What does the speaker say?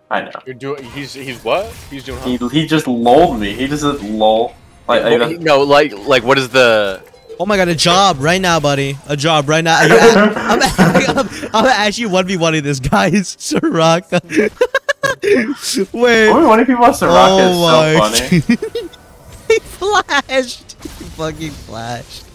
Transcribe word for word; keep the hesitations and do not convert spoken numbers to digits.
I know. You're doing. He's he's what? He's doing. He he just lulled me. He just said lol. Like, Well, he, no, like like what is the? Oh my god, a job right now, buddy. A job right now. You ask, I'm, I'm, I'm actually one v one-ing this guy's Soraka. Wait. one v one people on Soraka oh is so funny. He flashed. He fucking flashed.